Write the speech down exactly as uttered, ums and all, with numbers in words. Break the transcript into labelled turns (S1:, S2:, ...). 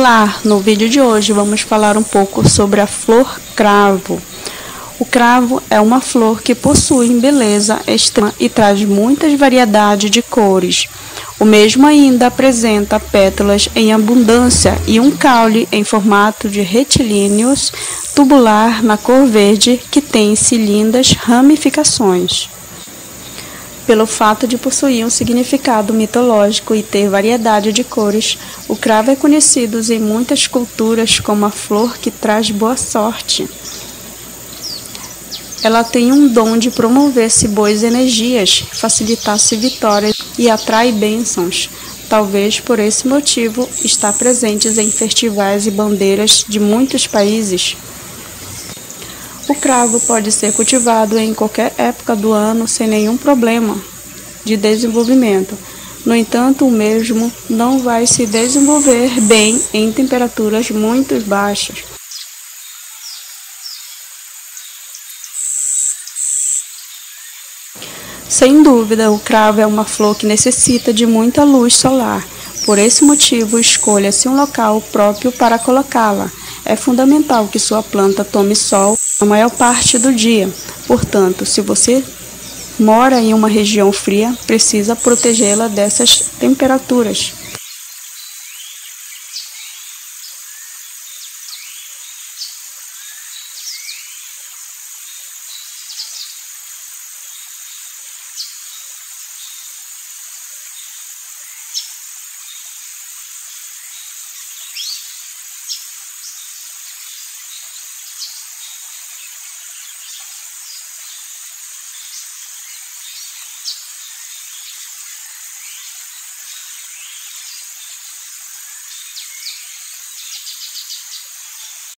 S1: Olá, no vídeo de hoje vamos falar um pouco sobre a flor cravo. O cravo é uma flor que possui beleza extrema e traz muitas variedades de cores. O mesmo ainda apresenta pétalas em abundância e um caule em formato de retilíneos tubular na cor verde que tem-se lindas ramificações. Pelo fato de possuir um significado mitológico e ter variedade de cores, o cravo é conhecido em muitas culturas como a flor que traz boa sorte. Ela tem um dom de promover-se boas energias, facilitar-se vitórias e atrai bênçãos. Talvez por esse motivo está presente em festivais e bandeiras de muitos países. O cravo pode ser cultivado em qualquer época do ano sem nenhum problema de desenvolvimento. No entanto, o mesmo não vai se desenvolver bem em temperaturas muito baixas. Sem dúvida, o cravo é uma flor que necessita de muita luz solar. Por esse motivo, escolha-se um local próprio para colocá-la. É fundamental que sua planta tome sol a maior parte do dia. Portanto, se você mora em uma região fria, precisa protegê-la dessas temperaturas.